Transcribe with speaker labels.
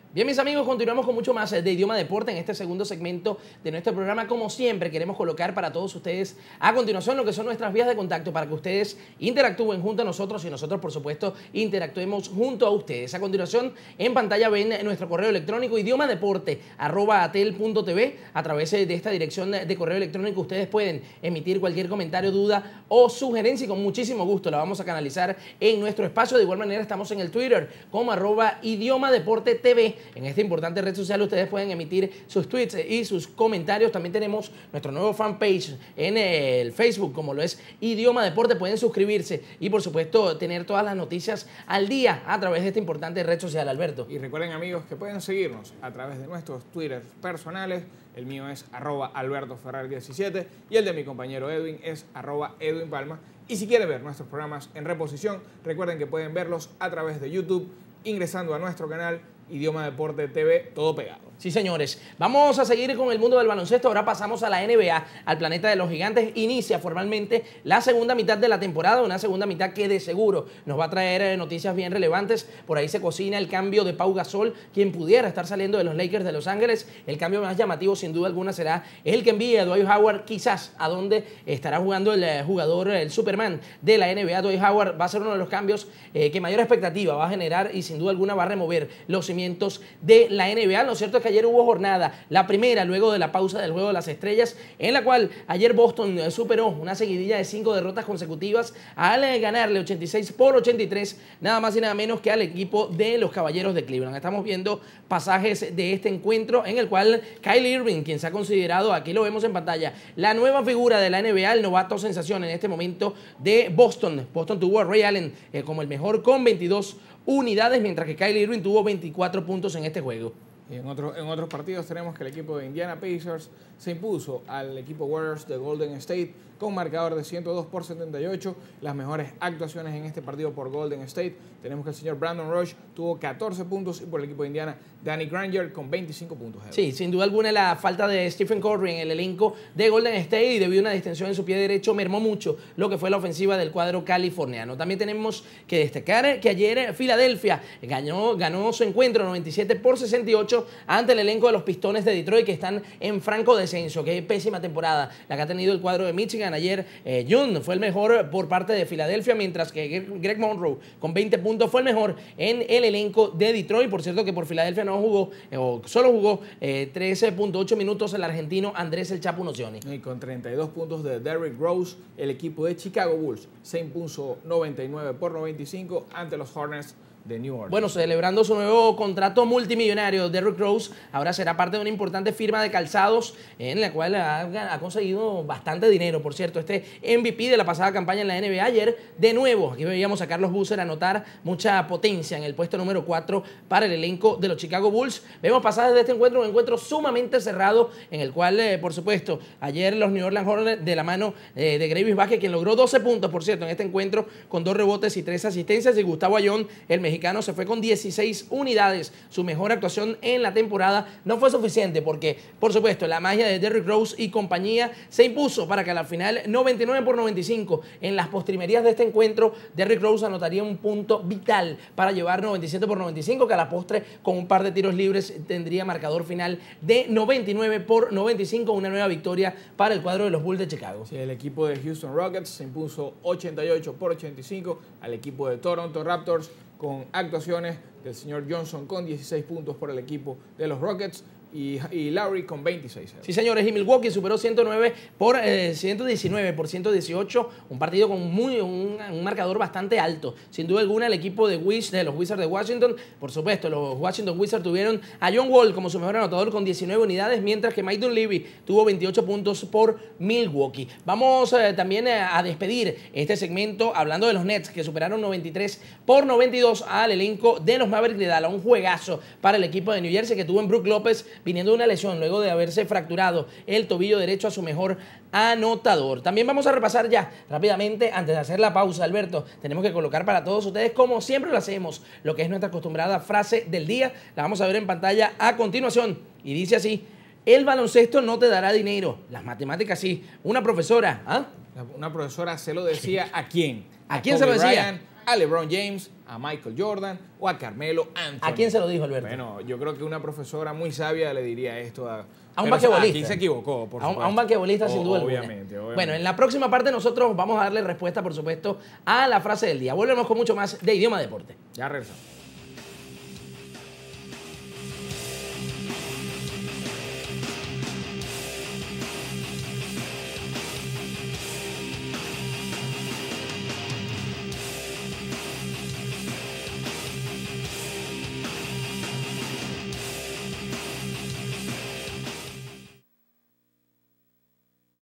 Speaker 1: Bien, mis amigos, continuamos con mucho más de Idioma Deporte en este segundo segmento de nuestro programa. Como siempre, queremos colocar para todos ustedes a continuación lo que son nuestras vías de contacto para que ustedes interactúen junto a nosotros y nosotros, por supuesto, interactuemos junto a ustedes. A continuación, en pantalla ven nuestro correo electrónico idiomadeporte@atel.tv. A través de esta dirección de correo electrónico ustedes pueden emitir cualquier comentario, duda o sugerencia y con muchísimo gusto la vamos a canalizar en nuestro espacio. De igual manera, estamos en el Twitter como @idiomadeportetv. En esta importante red social ustedes pueden emitir sus tweets y sus comentarios. También tenemos nuestro nuevo fanpage en el Facebook, como lo es Idioma Deporte. Pueden suscribirse y, por supuesto, tener todas las noticias al día a través de esta importante red social, Alberto.
Speaker 2: Y recuerden, amigos, que pueden seguirnos a través de nuestros Twitter personales. El mío es @AlbertoFerrer17 y el de mi compañero Edwin es @EdwinPalma. Y si quieren ver nuestros programas en reposición, recuerden que pueden verlos a través de YouTube, ingresando a nuestro canal Idioma Deporte TV, todo pegado.
Speaker 1: Sí, señores. Vamos a seguir con el mundo del baloncesto. Ahora pasamos a la NBA, al planeta de los gigantes. Inicia formalmente la segunda mitad de la temporada, una segunda mitad que de seguro nos va a traer noticias bien relevantes. Por ahí se cocina el cambio de Pau Gasol, quien pudiera estar saliendo de los Lakers de Los Ángeles. El cambio más llamativo, sin duda alguna, será el que envíe a Dwight Howard, quizás a donde estará jugando el jugador, el Superman de la NBA. Dwight Howard va a ser uno de los cambios que mayor expectativa va a generar y sin duda alguna va a remover los cimientos de la NBA. Lo cierto es que ayer hubo jornada, la primera luego de la pausa del Juego de las Estrellas, en la cual ayer Boston superó una seguidilla de 5 derrotas consecutivas al ganarle 86-83, nada más y nada menos que al equipo de los Caballeros de Cleveland. Estamos viendo pasajes de este encuentro en el cual Kyrie Irving, quien se ha considerado, aquí lo vemos en pantalla, la nueva figura de la NBA, el novato sensación en este momento de Boston. Boston tuvo a Ray Allen como el mejor con 22 unidades, mientras que Kyrie Irving tuvo 24 puntos en este juego.
Speaker 2: Y en otros partidos tenemos que el equipo de Indiana Pacers se impuso al equipo Warriors de Golden State con marcador de 102-78. Las mejores actuaciones en este partido por Golden State. Tenemos que el señor Brandon Rush tuvo 14 puntos y por el equipo de Indiana, Danny Granger con 25 puntos.
Speaker 1: Sí, sin duda alguna la falta de Stephen Curry en el elenco de Golden State y debido a una distensión en su pie derecho mermó mucho lo que fue la ofensiva del cuadro californiano. También tenemos que destacar que ayer Filadelfia ganó su encuentro 97-68 ante el elenco de los Pistones de Detroit, que están en franco descenso. Qué pésima temporada la que ha tenido el cuadro de Michigan. Ayer June fue el mejor por parte de Filadelfia, mientras que Greg Monroe con 20 puntos fue el mejor en el elenco de Detroit. Por cierto que por Filadelfia no jugó, o solo jugó 13.8 minutos el argentino Andrés El Chapo Nocioni.
Speaker 2: Y con 32 puntos de Derrick Rose, el equipo de Chicago Bulls se impuso 99-95 ante los Hornets de New Orleans.
Speaker 1: Bueno, celebrando su nuevo contrato multimillonario, Derrick Rose ahora será parte de una importante firma de calzados en la cual ha conseguido bastante dinero. Por cierto, este MVP de la pasada campaña en la NBA ayer, de nuevo, aquí veíamos a Carlos Boozer anotar mucha potencia en el puesto número 4 para el elenco de los Chicago Bulls. Vemos pasajes de este encuentro, un encuentro sumamente cerrado en el cual, por supuesto, ayer los New Orleans Hornets de la mano de Gravis Vázquez, quien logró 12 puntos, por cierto, en este encuentro con 2 rebotes y 3 asistencias, y Gustavo Ayón, el mexicano, se fue con 16 unidades. Su mejor actuación en la temporada no fue suficiente porque, por supuesto, la magia de Derrick Rose y compañía se impuso para que a la final 99-95 en las postrimerías de este encuentro Derrick Rose anotaría un punto vital para llevar 97-95, que a la postre con un par de tiros libres tendría marcador final de 99-95, una nueva victoria para el cuadro de los Bulls de Chicago.
Speaker 2: Sí, el equipo de Houston Rockets se impuso 88-85 al equipo de Toronto Raptors, con actuaciones del señor Johnson con 16 puntos por el equipo de los Rockets y Lowry con 26.
Speaker 1: Sí, señores, y Milwaukee superó 119 por 118, un partido con un marcador bastante alto. Sin duda alguna, el equipo de los Wizards de Washington, por supuesto, los Washington Wizards tuvieron a John Wall como su mejor anotador con 19 unidades, mientras que Mike Dunleavy tuvo 28 puntos por Milwaukee. Vamos también a despedir este segmento hablando de los Nets, que superaron 93-92 al elenco de los Mavericks de Dallas. Un juegazo para el equipo de New Jersey, que tuvo en Brook López, viniendo de una lesión luego de haberse fracturado el tobillo derecho a su mejor anotador. También vamos a repasar ya rápidamente, antes de hacer la pausa, Alberto, tenemos que colocar para todos ustedes, como siempre lo hacemos, lo que es nuestra acostumbrada frase del día. La vamos a ver en pantalla a continuación y dice así: el baloncesto no te dará dinero, las matemáticas sí. Una profesora,
Speaker 2: Una profesora se lo decía ¿a quién?
Speaker 1: ¿A quién se lo decía?
Speaker 2: Bryant, a LeBron James, a Michael Jordan o a Carmelo Anthony.
Speaker 1: ¿A quién se lo dijo, Alberto?
Speaker 2: Bueno, yo creo que una profesora muy sabia le diría esto a
Speaker 1: un
Speaker 2: pero,
Speaker 1: basquetbolista.
Speaker 2: Aquí se equivocó, por supuesto.
Speaker 1: A un basquetbolista, sin duda alguna.
Speaker 2: Obviamente.
Speaker 1: Bueno, en la próxima parte nosotros vamos a darle respuesta, por supuesto, a la frase del día. Volvemos con mucho más de Idioma Deporte.
Speaker 2: Ya regresamos.